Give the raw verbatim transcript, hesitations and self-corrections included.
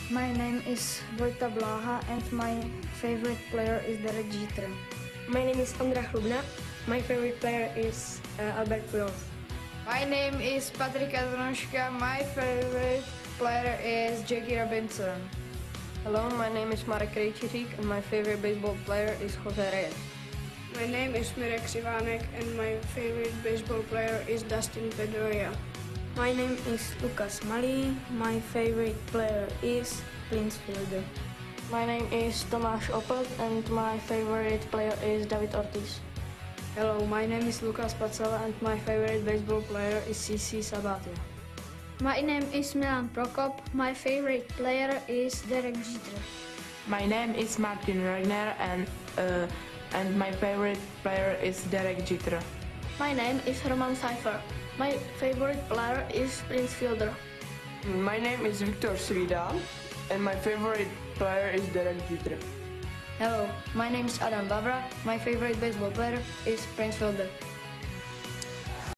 My name is Vojta Blaha and my favorite player is Derek Jeter. My name is Ondra Hrubna. My favorite player is uh, Albert Pujols. My name is Patrik Adronoška. My favorite player is Jackie Robinson. Hello, my name is Marek Krejčiřík and my favorite baseball player is Jose Reyes. My name is Mirek Sivanek and my favorite baseball player is Dustin Pedroia. My name is Lukas Malý. My favorite player is Prince Fielder. My name is Tomáš Opelt and my favorite player is David Ortiz. Hello, my name is Lukas Pacela and my favorite baseball player is C C Sabathia. My name is Milan Prokop. My favorite player is Derek Jeter. My name is Martin Regner and uh, and my favorite player is Derek Jeter. My name is Roman Seifer. My favorite player is Prince Fielder. My name is Viktor Svidal and my favorite player is Derek Jeter. Hello, my name is Adam Vavra. My favorite baseball player is Prince Fielder.